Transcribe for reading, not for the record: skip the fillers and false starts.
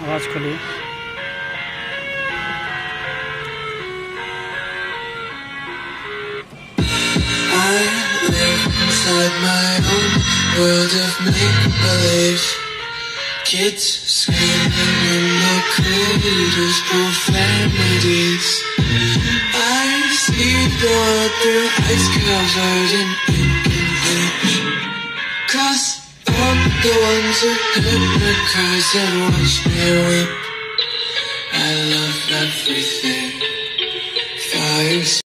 आवाज खोलिए। I live inside my own world of make-believe. Kids screaming in the cradles, profanities. I see the world through ice covered in ink and bleach. Cross out the ones who heard my cries and watched me weep. I love everything. Fire.